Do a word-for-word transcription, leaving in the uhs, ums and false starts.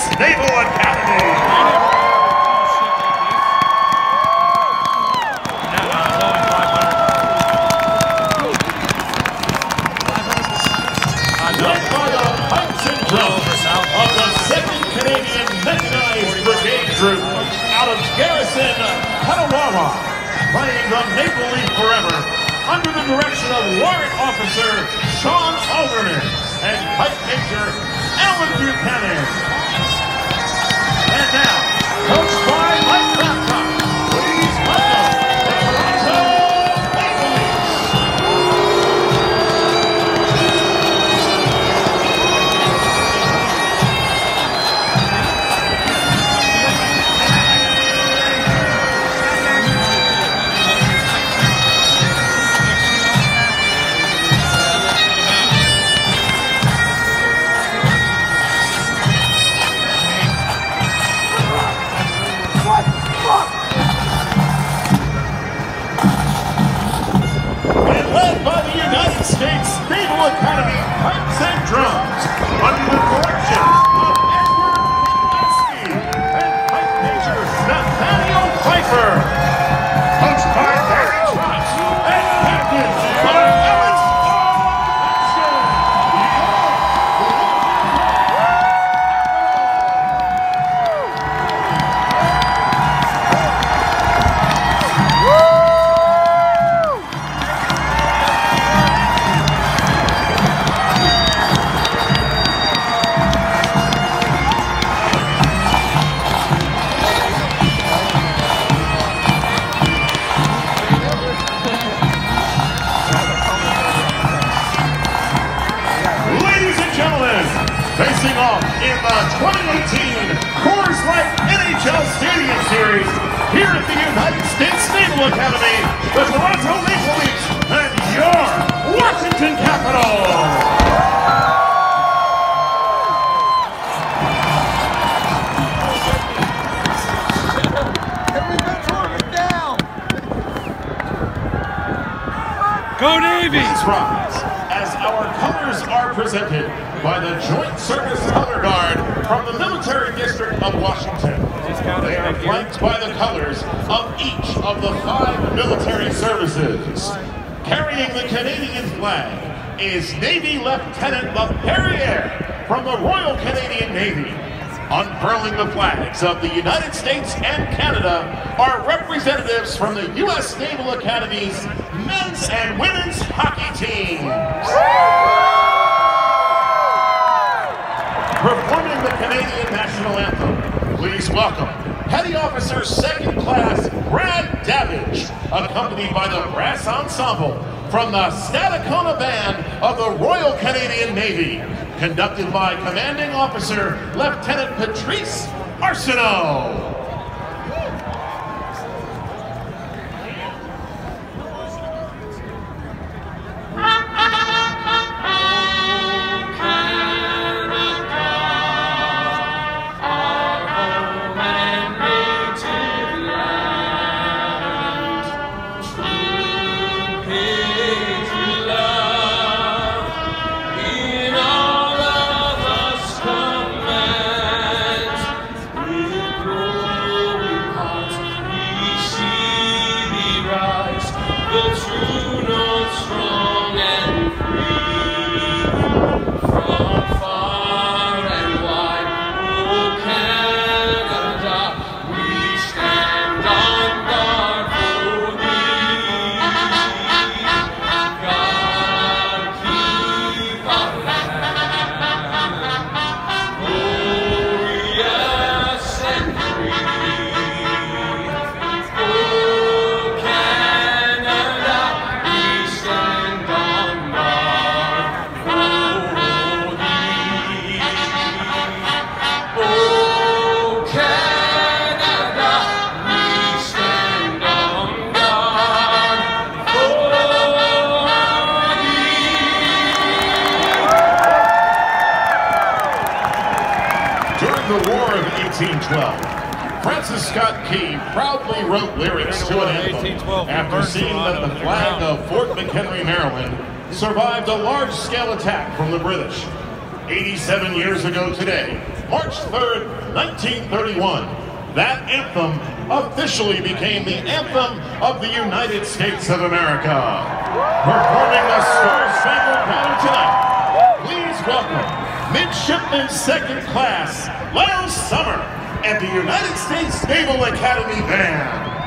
Naval Academy. Led by the pipes and drums of the second Canadian Mechanized Brigade Group out of Garrison, Petawawa, playing the Maple Leaf Forever under the direction of Warrant Officer Sean Alderman and Pipe Major Alan Buchanan. And now, coached by Mike Babcock, please welcome the Toronto Maple Leafs. States Naval Academy Pipes and Drums under the direction of Edward Kowalski and Pipe Major Nathaniel Pfeiffer. Coached by Barry Trotz and captain by Alex facing off in the twenty eighteen Coors N H L Stadium Series here at the United States Naval Academy, the Toronto Maple Leafs and your Washington Capitals. Go Navy! Please rise as our colors are presented by the Joint Service Color Guard from the Military District of Washington. They are flanked by the colors of each of the five military services. Carrying the Canadian flag is Navy Lieutenant LaPerriere from the Royal Canadian Navy. Unfurling the flags of the United States and Canada are representatives from the U S Naval Academy's men's and women's hockey teams. Performing the Canadian National Anthem, please welcome Petty Officer Second Class Brad Davidge, accompanied by the brass ensemble from the Stadacona Band of the Royal Canadian Navy, conducted by Commanding Officer Lieutenant Patrice Arsenault. eighteen twelve. Francis Scott Key proudly wrote lyrics to an anthem after seeing that the flag of Fort McHenry, Maryland survived a large-scale attack from the British. eighty-seven years ago today, March third, nineteen thirty-one. That anthem officially became the anthem of the United States of America. Performing the Star-Spangled Banner tonight, please welcome Midshipman Second Class Lyle Summer and the United States Naval Academy Band.